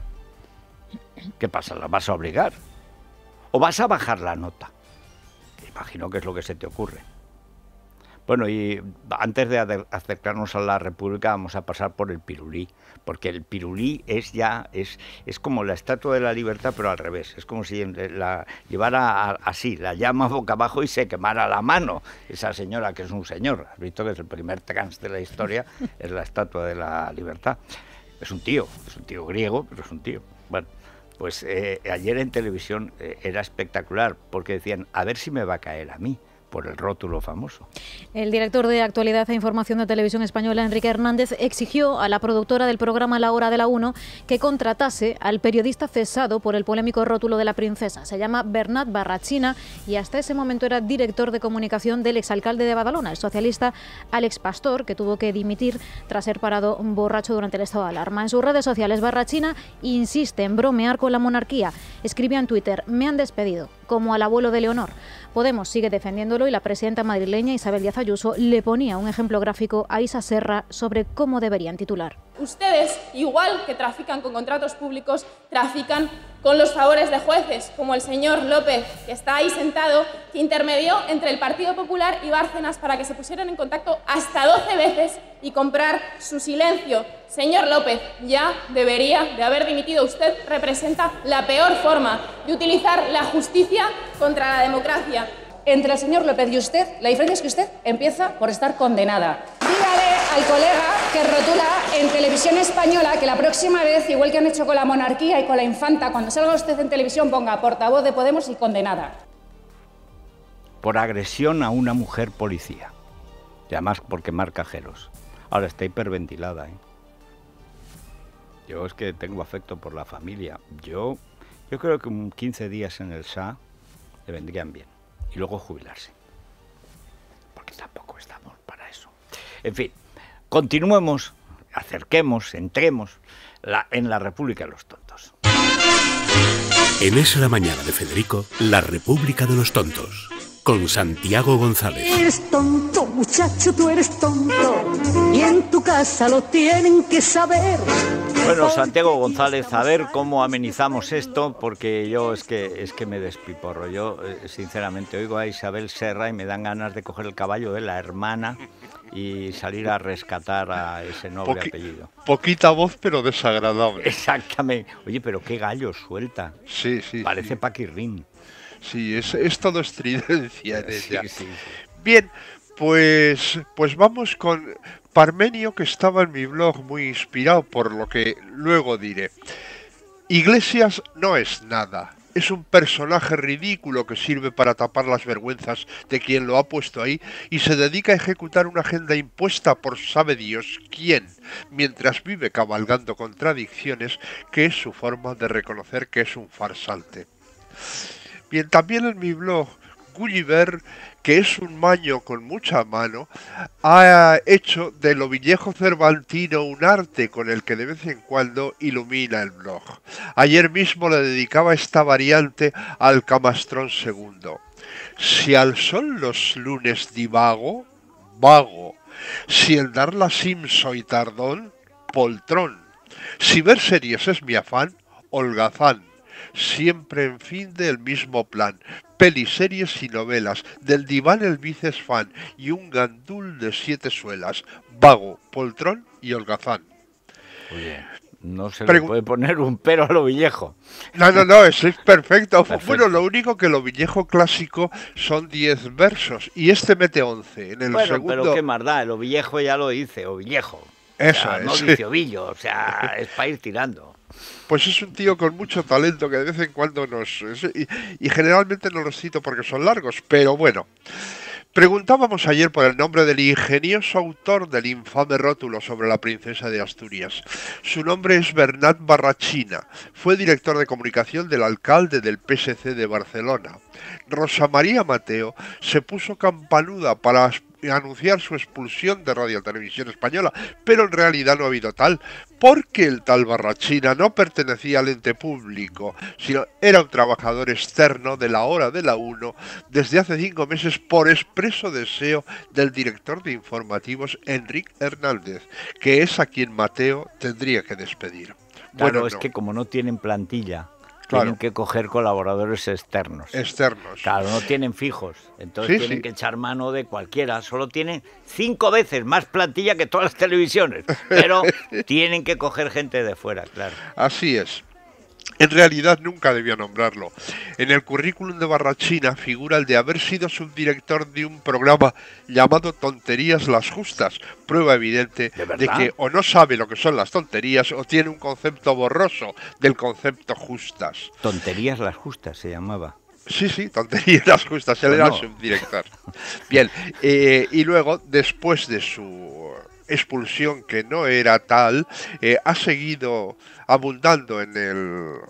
¿Qué pasa? ¿Las vas a obligar? ¿O vas a bajar la nota? Imagino que es lo que se te ocurre. Bueno, y antes de acercarnos a la República vamos a pasar por el pirulí, porque el pirulí es como la Estatua de la Libertad, pero al revés. Es como si la llevara así, la llama boca abajo y se quemara la mano. Esa señora que es un señor, has visto que es el primer trans de la historia, es la Estatua de la Libertad. Es un tío griego, pero es un tío. Bueno, pues ayer en televisión era espectacular, porque decían, a ver si me va a caer a mí, por el rótulo famoso. El director de Actualidad e Información de Televisión Española, Enrique Hernández, exigió a la productora del programa La Hora de la 1 que contratase al periodista cesado por el polémico rótulo de la princesa. Se llama Bernat Barrachina y hasta ese momento era director de comunicación del exalcalde de Badalona, el socialista Àlex Pastor, que tuvo que dimitir tras ser parado borracho durante el estado de alarma. En sus redes sociales, Barrachina insiste en bromear con la monarquía. Escribía en Twitter, me han despedido, como al abuelo de Leonor. Podemos sigue defendiéndolo y la presidenta madrileña Isabel Díaz Ayuso le ponía un ejemplo gráfico a Isa Serra sobre cómo deberían titular. Ustedes, igual que trafican con contratos públicos, trafican con los favores de jueces, como el señor López, que está ahí sentado, que intermedió entre el Partido Popular y Bárcenas para que se pusieran en contacto hasta 12 veces y comprar su silencio. Señor López, ya debería de haber dimitido. Usted representa la peor forma de utilizar la justicia contra la democracia. Entre el señor López y usted, la diferencia es que usted empieza por estar condenada. Dígale al colega que rotula en Televisión Española que la próxima vez, igual que han hecho con la monarquía y con la infanta, cuando salga usted en televisión ponga portavoz de Podemos y condenada. Por agresión a una mujer policía. Y además porque marca Jeros. Ahora está hiperventilada, ¿eh? Yo es que tengo afecto por la familia. Yo creo que 15 días en el SA le vendrían bien. Y luego jubilarse. Porque tampoco estamos para eso. En fin, continuemos, acerquemos, entremos en la República de los Tontos. En Es la Mañana de Federico, la República de los Tontos. Con Santiago González. Eres tonto, muchacho, tú eres tonto. Y en tu casa lo tienen que saber. Bueno, Santiago González, a ver cómo amenizamos esto, porque yo es que me despiporro. Yo, sinceramente, oigo a Isabel Serra y me dan ganas de coger el caballo de la hermana y salir a rescatar a ese noble apellido. Poquita voz, pero desagradable. Exactamente. Oye, pero qué gallo suelta. Sí. Parece Paquirrín. Sí, es todo estridencia en ella. Sí. Bien, pues vamos con Parmenio, que estaba en mi blog muy inspirado por lo que luego diré. Iglesias no es nada. Es un personaje ridículo que sirve para tapar las vergüenzas de quien lo ha puesto ahí y se dedica a ejecutar una agenda impuesta por sabe Dios quién, mientras vive cabalgando contradicciones, que es su forma de reconocer que es un farsante. Bien, también en mi blog, Gulliver, que es un maño con mucha mano, ha hecho de lo viejo cervantino un arte con el que de vez en cuando ilumina el blog. Ayer mismo le dedicaba esta variante al Camastrón II. Si al sol los lunes divago, vago. Si el dar la sim soy tardón, poltrón. Si ver series es mi afán, holgazán. Siempre en fin del mismo plan. pelis, series y novelas, del diván el vices fan y un gandul de 7 suelas, vago, poltrón y holgazán. Oye, no se le puede poner un pero a lo Villejo. No, eso es perfecto. Bueno, lo único que lo Villejo clásico son 10 versos y este mete 11. En el segundo... pero qué más da, el Ovillejo ya lo dice, Ovillejo. Eso es. No dice Ovillo, o sea, es para ir tirando. Pues es un tío con mucho talento que de vez en cuando nos... Y generalmente no los cito porque son largos, pero bueno. Preguntábamos ayer por el nombre del ingenioso autor del infame rótulo sobre la princesa de Asturias. Su nombre es Bernat Barrachina. Fue director de comunicación del alcalde del PSC de Barcelona. Rosa María Mateo se puso campanuda para anunciar su expulsión de Radio Televisión Española, pero en realidad no ha habido tal, porque el tal Barrachina no pertenecía al ente público, sino era un trabajador externo de la Hora de la 1 desde hace 5 meses por expreso deseo del director de informativos Enrique Hernández, que es a quien Mateo tendría que despedir. Claro, es que como no tienen plantilla, tienen que coger colaboradores externos. Claro, no tienen fijos. Entonces tienen que echar mano de cualquiera. Solo tienen 5 veces más plantilla que todas las televisiones. Pero tienen que coger gente de fuera, claro. Así es. En realidad nunca debió nombrarlo. En el currículum de Barrachina figura el de haber sido subdirector de un programa llamado Tonterías las Justas, prueba evidente de que o no sabe lo que son las tonterías o tiene un concepto borroso del concepto justas. Tonterías las Justas se llamaba. Sí, Tonterías las Justas, él era el subdirector. Bien, y luego, después de su expulsión, que no era tal, ha seguido abundando en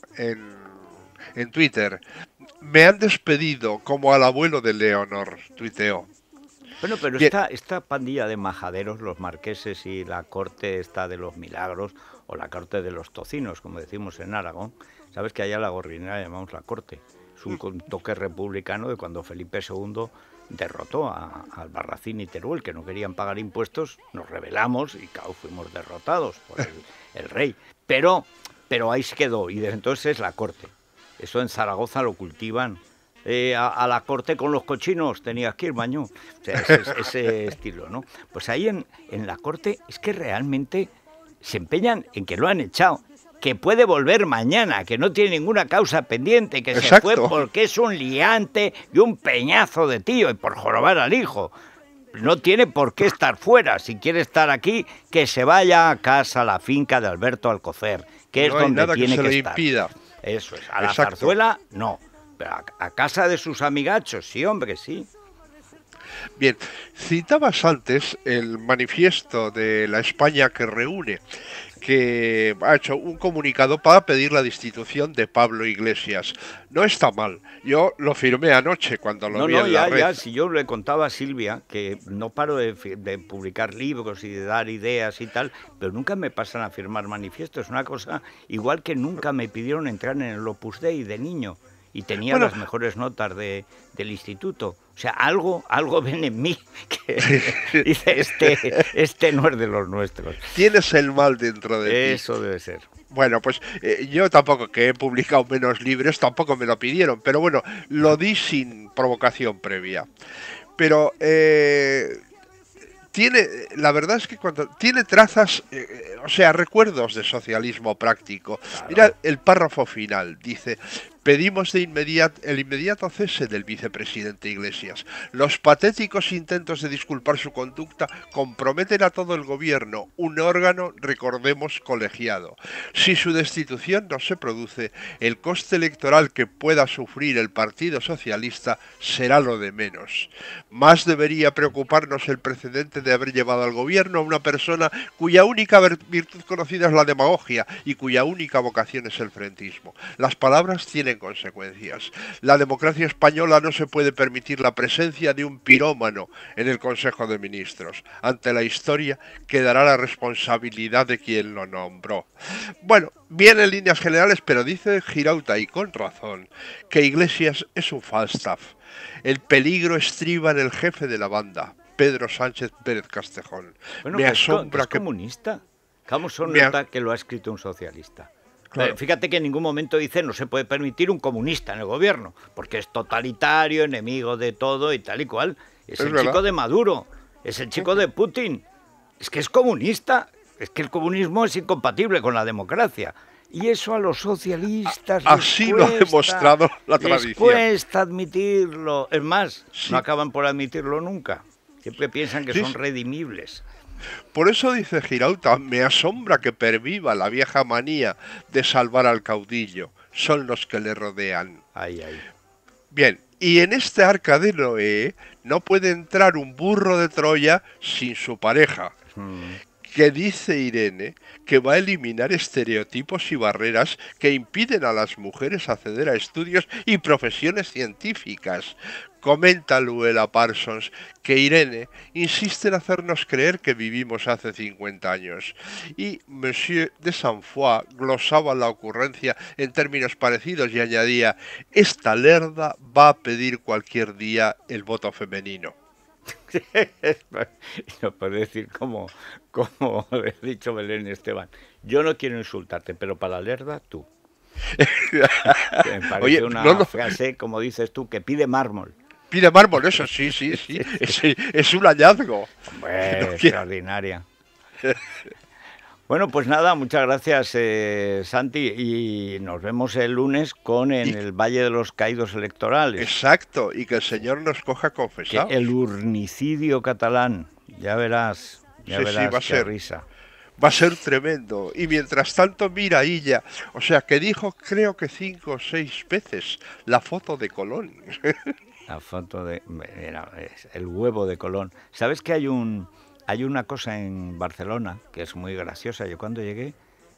Twitter. Me han despedido como al abuelo de Leonor, tuiteó. Bueno, pero esta pandilla de majaderos, los marqueses y la corte esta de los milagros, o la corte de los tocinos, como decimos en Aragón, sabes que allá la Gorrinera la llamamos la corte. Es un toque republicano de cuando Felipe II derrotó a Albarracín y Teruel, que no querían pagar impuestos, nos rebelamos y claro, fuimos derrotados por el rey. Pero ahí se quedó y desde entonces es la corte. Eso en Zaragoza lo cultivan. A la corte con los cochinos tenías que ir, Maño. O sea, ese estilo, ¿no? Pues ahí en la corte es que realmente se empeñan en que lo han echado, que puede volver mañana, que no tiene ninguna causa pendiente, que se fue porque es un liante y un peñazo de tío y por jorobar al hijo. No tiene por qué estar fuera. Si quiere estar aquí, que se vaya a casa, a la finca de Alberto Alcocer, que es donde tiene que estar. Impida. Eso es. A la Zarzuela, no. Pero a casa de sus amigachos, sí, hombre, sí. Bien, citabas antes el manifiesto de la España que reúne, que ha hecho un comunicado para pedir la destitución de Pablo Iglesias. No está mal. Yo lo firmé anoche cuando lo vi en la red. Si yo le contaba a Silvia que no paro de publicar libros y de dar ideas y tal, pero nunca me pasan a firmar manifiestos. Es una cosa igual que nunca me pidieron entrar en el Opus Dei de niño y tenía las mejores notas del instituto. O sea, algo ven en mí que dice, este no es de los nuestros. Tienes el mal dentro de ti. Eso debe ser. Bueno, pues yo tampoco, que he publicado menos libros, tampoco me lo pidieron, pero bueno, lo di sin provocación previa. Pero la verdad es que cuando tiene trazas, o sea, recuerdos de socialismo práctico. Claro. Mira el párrafo final, dice: pedimos el inmediato cese del vicepresidente Iglesias. Los patéticos intentos de disculpar su conducta comprometen a todo el gobierno, un órgano, recordemos, colegiado. Si su destitución no se produce, el coste electoral que pueda sufrir el Partido Socialista será lo de menos. Más debería preocuparnos el precedente de haber llevado al gobierno a una persona cuya única virtud conocida es la demagogia y cuya única vocación es el frentismo. Las palabras tienen consecuencias. La democracia española no se puede permitir la presencia de un pirómano en el Consejo de Ministros. Ante la historia quedará la responsabilidad de quien lo nombró. Bueno, bien en líneas generales, pero dice Girauta, y con razón, que Iglesias es un Falstaff. El peligro estriba en el jefe de la banda, Pedro Sánchez Pérez Castejón. Bueno, me asombra que es comunista. ¿Cómo son nota que lo ha escrito un socialista? Claro. Fíjate que en ningún momento dice no se puede permitir un comunista en el gobierno, porque es totalitario, enemigo de todo y tal y cual. Es el verdad. chico de Maduro, es el chico de Putin, es que es comunista, es que el comunismo es incompatible con la democracia. Y eso a los socialistas así lo ha demostrado la tradición. Les cuesta admitirlo. Es más, no acaban por admitirlo nunca. Siempre piensan que son redimibles. Por eso dice Girauta, me asombra que perviva la vieja manía de salvar al caudillo. Son los que le rodean. Ay, ay. Bien, y en este arca de Noé no puede entrar un burro de Troya sin su pareja. Que dice Irene que va a eliminar estereotipos y barreras que impiden a las mujeres acceder a estudios y profesiones científicas. Comenta Luella Parsons que Irene insiste en hacernos creer que vivimos hace 50 años. Y Monsieur de Saint-Foy glosaba la ocurrencia en términos parecidos y añadía: esta lerda va a pedir cualquier día el voto femenino. No puedo decir como he dicho Belén Esteban. Yo no quiero insultarte, pero para la lerda, tú. Me parece Oye, una frase, como dices tú, que pide mármol. Pide mármol, eso sí. Es un hallazgo. Hombre, extraordinaria. Bueno, pues nada, muchas gracias, Santi, y nos vemos el lunes en el Valle de los Caídos electorales. Exacto, y que el Señor nos coja confesados. El urnicidio catalán, ya verás va a ser, risa. Va a ser tremendo. Y mientras tanto, mira Illa, o sea, que dijo creo que 5 o 6 veces la foto de Colón. La foto de... Mira, el huevo de Colón. ¿Sabes que hay una cosa en Barcelona que es muy graciosa? Yo cuando llegué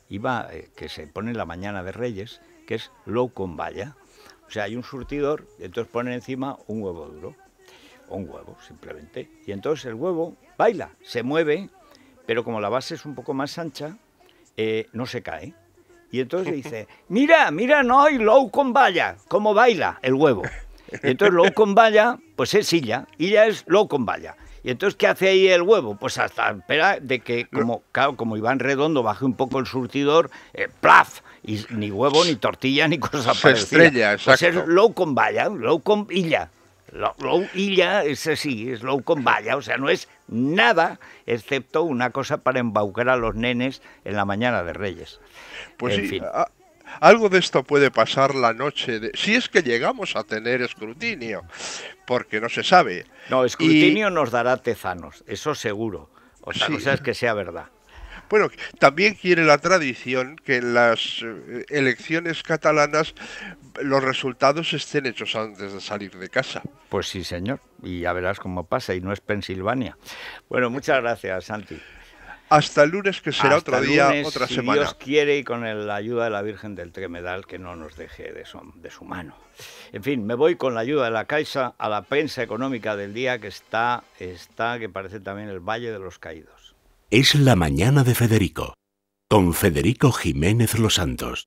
que se pone en la mañana de Reyes, que es l'ou con balla. O sea, hay un surtidor y entonces ponen encima un huevo duro. O un huevo, simplemente. Y entonces el huevo baila, se mueve, pero como la base es un poco más ancha, no se cae. Y entonces dice, mira, no hay l'ou con balla, como baila el huevo. Y entonces l'ou con balla, pues es Illa es l'ou con balla. Y entonces, ¿qué hace ahí el huevo? Pues hasta espera de que, como Iván Redondo baje un poco el surtidor, ¡plaf! Y ni huevo, ni tortilla, ni cosa parecida. Estrella, exacto. Pues es l'ou con balla, l'ou con Illa. L'ou Illa, ese sí, es l'ou con balla. O sea, no es nada, excepto una cosa para embaucar a los nenes en la mañana de Reyes. Pues en sí, fin. Algo de esto puede pasar la noche, si es que llegamos a tener escrutinio, porque no se sabe. No, escrutinio nos dará Tezanos, eso seguro. Otra Sí. cosa es que sea verdad. Bueno, también quiere la tradición que en las elecciones catalanas los resultados estén hechos antes de salir de casa. Pues sí, señor, y ya verás cómo pasa, y no es Pensilvania. Bueno, muchas gracias, Santi. Hasta el lunes, que será Hasta otro día, lunes, otra si semana. Dios quiere, y con la ayuda de la Virgen del Tremedal, que no nos deje de su mano. En fin, me voy con la ayuda de la Caixa a la prensa económica del día, que está que parece también el Valle de los Caídos. Es la mañana de Federico, con Federico Jiménez Los Santos.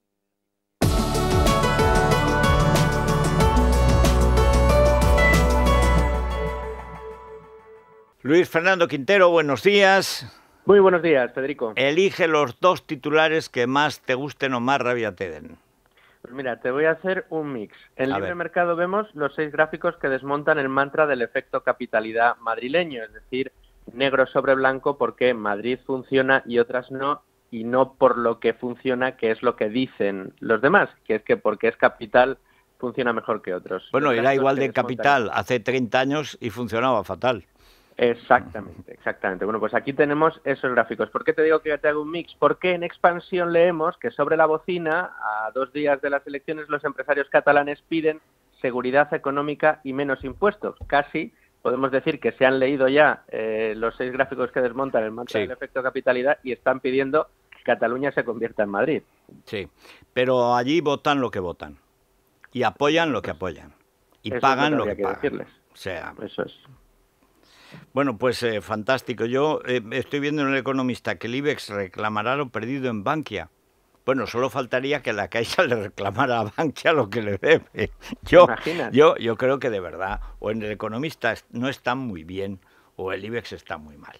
Luis Fernando Quintero, buenos días. Muy buenos días, Federico. Elige los 2 titulares que más te gusten o más rabia te den. Pues mira, te voy a hacer un mix. En A Libre ver. Mercado vemos los 6 gráficos que desmontan el mantra del efecto capitalidad madrileño, es decir, negro sobre blanco porque Madrid funciona y otras no, y no por lo que funciona, que es lo que dicen los demás, que es que porque es capital funciona mejor que otros. Bueno, Los era gráficos igual que de desmontan- capital hace 30 años y funcionaba fatal. Exactamente. Bueno, pues aquí tenemos esos gráficos. ¿Por qué te digo que te hago un mix? Porque en Expansión leemos que sobre la bocina, a 2 días de las elecciones, los empresarios catalanes piden seguridad económica y menos impuestos. Casi podemos decir que se han leído ya los 6 gráficos que desmontan el mantra Sí. del efecto capitalidad y están pidiendo que Cataluña se convierta en Madrid. Sí, pero allí votan lo que votan y apoyan lo que apoyan y Eso pagan es lo que que habría pagan. decirles. O sea, Eso es. bueno, pues fantástico. Yo estoy viendo en El Economista que el IBEX reclamará lo perdido en Bankia. Bueno, solo faltaría que la Caixa le reclamara a Bankia lo que le debe. Yo creo que de verdad, o en El Economista no están muy bien, o el IBEX está muy mal.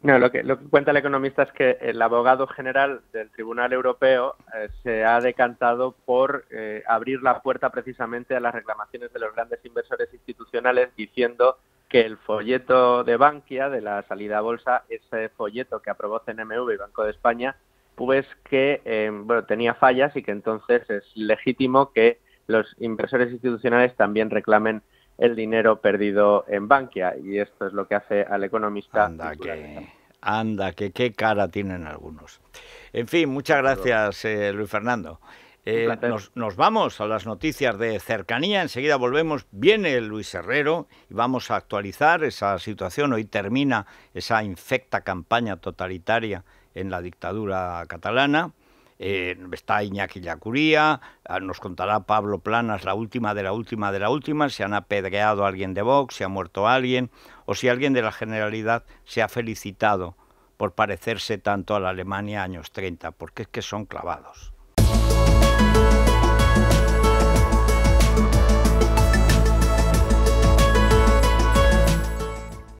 No, lo que cuenta el economista es que el abogado general del Tribunal Europeo se ha decantado por abrir la puerta precisamente a las reclamaciones de los grandes inversores institucionales, diciendo que el folleto de Bankia, de la salida a bolsa, ese folleto que aprobó CNMV y Banco de España, pues que tenía fallas y que entonces es legítimo que los inversores institucionales también reclamen el dinero perdido en Bankia, y esto es lo que hace al economista. Anda, que qué cara tienen algunos. En fin, muchas gracias, Luis Fernando. Nos vamos a las noticias de cercanía, enseguida volvemos, viene Luis Herrero y vamos a actualizar esa situación. Hoy termina esa infecta campaña totalitaria en la dictadura catalana. Está Iñaki Llacuría, nos contará Pablo Planas la última de la última, si han apedreado a alguien de Vox, si ha muerto alguien, o si alguien de la Generalidad se ha felicitado por parecerse tanto a la Alemania años 30, porque es que son clavados.